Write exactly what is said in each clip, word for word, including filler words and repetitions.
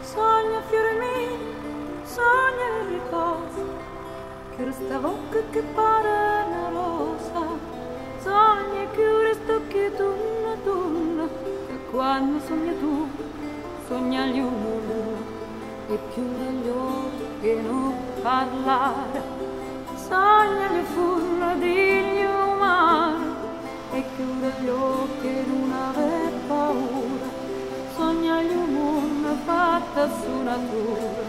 Sogna fiore mio, sogna il riposo, che resta bocca che pare una rosa. Sogna che resta che tunna tunna, che quando sogna tu, sogna gli uno e chiude gli occhi e non parlare. Sogna gli funna di umano e chiude gli occhi e non aver paura. Sogna gli umana fatta su natura.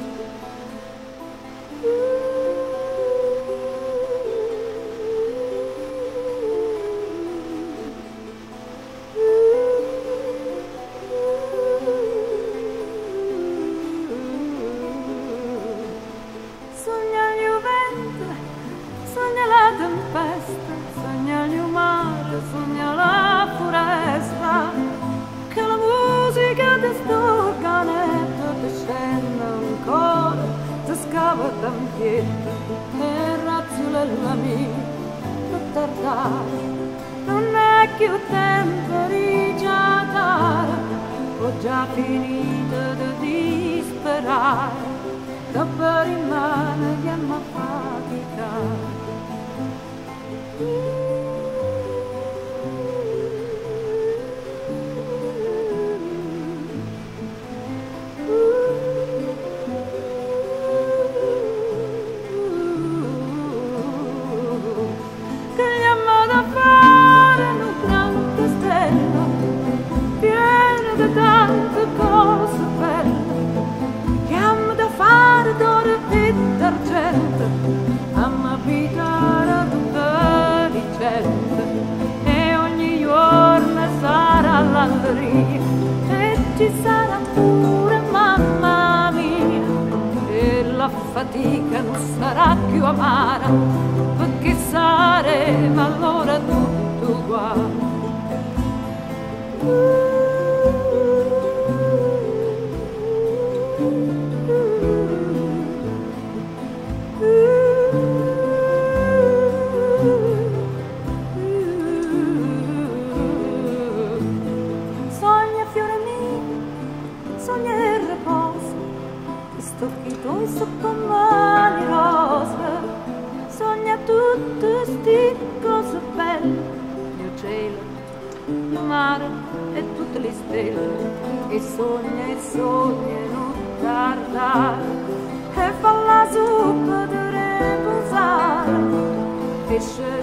Sogna gli vento, sogna la tempesta, sogna gli mare, sogna la foresta, che la musica di sto canetto ti scende ancora, ti scava d'ampietta, e razzolella mia, non tardare, non è più tempo di giocare, ho già finito di disperare, dopo rimane che mi faticare. Tante cose belle che hanno da fare d'oro e d'argento, hanno abitare tutta di gente e ogni giorno sarà l'alleria e ci sarà pure mamma mia e la fatica non sarà più amara perché saremo allora tutto uguale. Sogna il riposo, questo che tu sotto mani rosa, sogna tutte sti cose belle, il cielo, il mare e tutte le stelle, e sogna e sogna e non tardare, e fa la zuppa di riposare, pesce